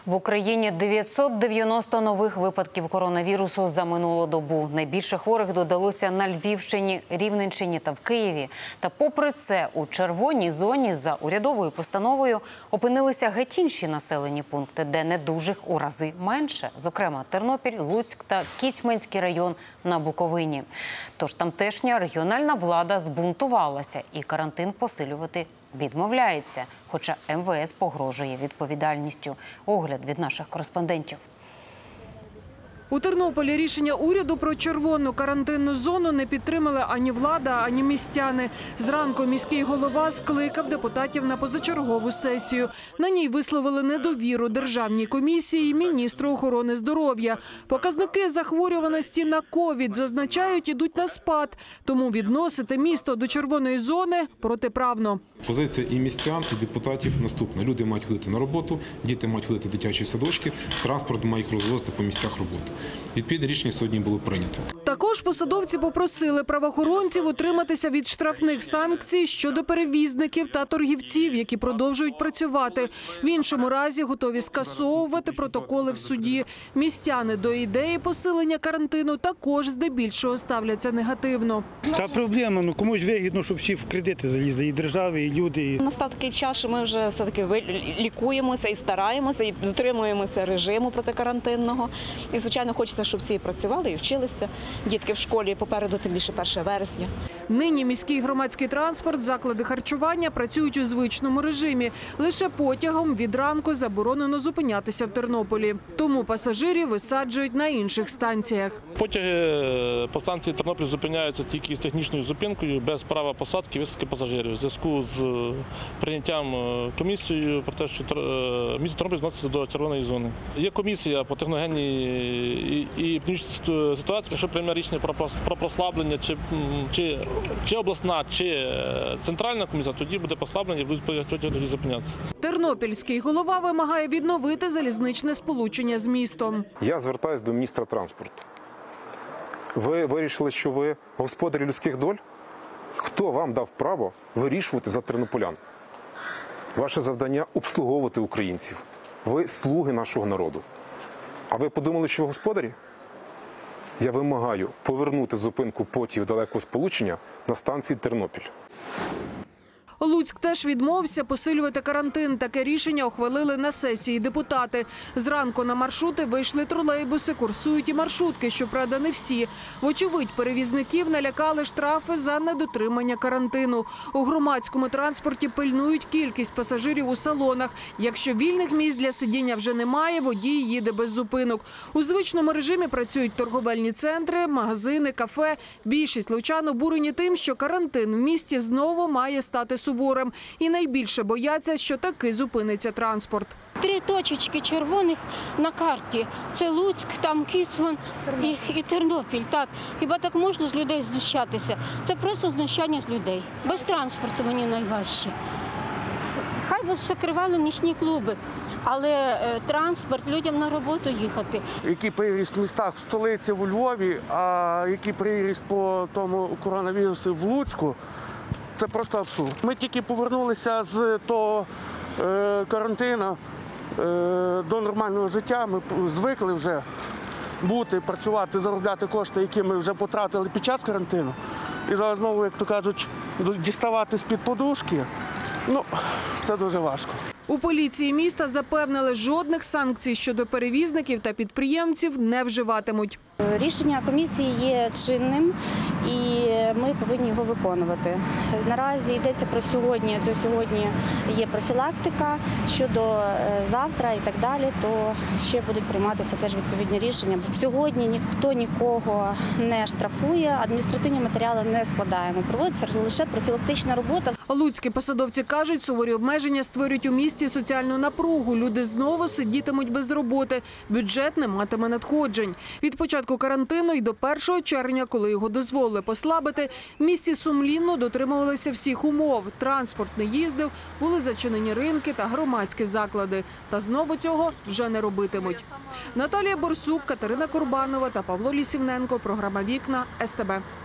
В Україні 990 нових випадків коронавірусу за минулу добу. Найбільше хворих додалося на Львівщині, Рівненщині та в Києві. Та попри це у червоній зоні за урядовою постановою опинилися геть інші населені пункти, де недужих у рази менше. Зокрема, Тернопіль, Луцьк та Кіцманський район на Буковині. Тож тамтешня регіональна влада збунтувалася і карантин посилювати відмовляється, хоча МВС погрожує відповідальністю. Огляд від наших кореспондентів. У Тернополі рішення уряду про червону карантинну зону не підтримали ані влада, ані містяни. Зранку міський голова скликав депутатів на позачергову сесію. На ній висловили недовіру Державній комісії і міністру охорони здоров'я. Показники захворюваності на ковід, зазначають, ідуть на спад. Тому відносити місто до червоної зони протиправно. Позиція і містян, і депутатів наступна. Люди мають ходити на роботу, діти мають ходити в дитячі садочки, транспорт має їх розвозити по місцях роботи. Відповідне рішення сьогодні було прийнято. Також посадовці попросили правоохоронців утриматися від штрафних санкцій щодо перевізників та торгівців, які продовжують працювати. В іншому разі готові скасовувати протоколи в суді. Містяни до ідеї посилення карантину також здебільшого ставляться негативно. Та проблема, комусь вигідно, щоб всі в кредити залізли, і держави, і люди. Настав такий час, що ми вже все-таки лікуємося і стараємося, і дотримуємося режиму протикарантинного. І, звичайно, хочеться, щоб всі працювали і вчилися. Дітки в школі попереду, тим більше 1 вересня. Нині міський громадський транспорт, заклади харчування працюють у звичному режимі. Лише потягом від ранку заборонено зупинятися в Тернополі. Тому пасажирів висаджують на інших станціях. Потяги по станції Тернопіль зупиняються тільки з технічною зупинкою, без права посадки і висадки пасажирів. У зв'язку з прийняттям комісією про те, що місто Тернопіль відноситься до червоної зони. Є комісія по техногенній і економічній ситуації, якщо прийме рішення про послаблення, чи обласна, чи центральна комісія, тоді буде послаблення і будуть тоді зупинятися. Тернопільський голова вимагає відновити залізничне сполучення з містом. Я звертаюся до міністра транспорту. Ви вирішили, що ви господарі людських доль? Хто вам дав право вирішувати за тернополян? Ваше завдання – обслуговувати українців. Ви – слуги нашого народу. А ви подумали, що ви господарі? Я вимагаю повернути зупинку потягів далекого сполучення на станції Тернопіль. Луцьк теж відмовився посилювати карантин. Таке рішення ухвалили на сесії депутати. Зранку на маршрути вийшли тролейбуси, курсують і маршрутки, щоправда, не всі. Вочевидь, перевізників налякали штрафи за недотримання карантину. У громадському транспорті пильнують кількість пасажирів у салонах. Якщо вільних місць для сидіння вже немає, водій їде без зупинок. У звичному режимі працюють торговельні центри, магазини, кафе. Більшість лучан обурені тим, що карантин в місті знову має стати суворим. І найбільше бояться, що таки зупиниться транспорт. 3 точечки червоних на карті. Це Луцьк, там Кіцман і Тернопіль. Так. Хіба так можна з людей знущатися? Це просто знущання з людей. Без транспорту мені найважче. Хай би закривали нічні клуби, але транспорт, людям на роботу їхати. Який приріст в містах в столиці, у Львові, а який приріст по тому коронавірусу в Луцьку, це просто абсурд. Ми тільки повернулися з того карантину до нормального життя. Ми звикли вже бути, працювати, заробляти кошти, які ми вже потратили під час карантину. І зараз знову, як то кажуть, діставати з-під подушки, це дуже важко. У поліції міста запевнили, жодних санкцій щодо перевізників та підприємців не вживатимуть. Рішення комісії є чинним і ми повинні його виконувати. Наразі йдеться про сьогодні, то сьогодні є профілактика, щодо завтра і так далі, то ще будуть прийматися теж відповідні рішення. Сьогодні ніхто нікого не штрафує, адміністративні матеріали не складаємо, проводиться лише профілактична робота. Луцькі посадовці кажуть, суворі обмеження створюють у місті соціальну напругу. Люди знову сидітимуть без роботи, бюджет не матиме надходжень. Від початку карантину і до 1 червня, коли його дозволили послабити, в місті сумлінно дотримувалися всіх умов. Транспорт не їздив, були зачинені ринки та громадські заклади. Та знову цього вже не робитимуть. Наталія Борсук, Катерина Курбанова та Павло Лісівненко. Програма «Вікна», СТБ.